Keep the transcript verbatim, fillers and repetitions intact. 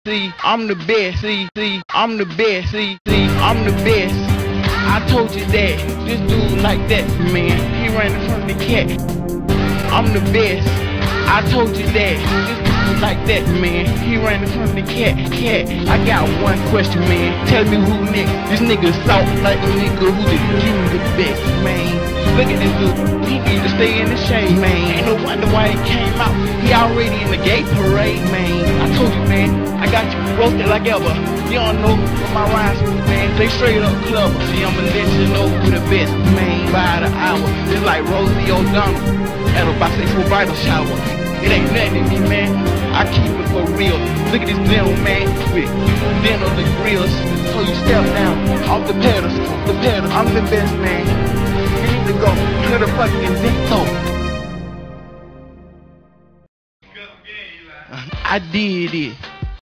see, I'm the best, see, see, I'm the best, see, see, I'm the best. I told you that, this dude like that, man, he ran in front of the cat. I'm the best, I told you that, this dude like that, man, he ran in front of the cat, cat. I got one question, man, tell me who next. This nigga soft like the nigga who the king the best, man. Look at this dude, he need to stay in the shade, man. Ain't no wonder why he came out, he already in the gay parade, man. I told you, man, I got you roasted like ever. You don't know my rhymes, man, they straight up clever. See, I'ma let you know who the best, man, by the hour. Just like Rosie O'Donnell at a bisexual bridal shower. It ain't nothing to me, man, I keep it for real. Look at this dental, man, with dental the grills. So you step down, off the pedals, off the pedals. I'm the best, man. You need to go to the fucking Victo. I did it.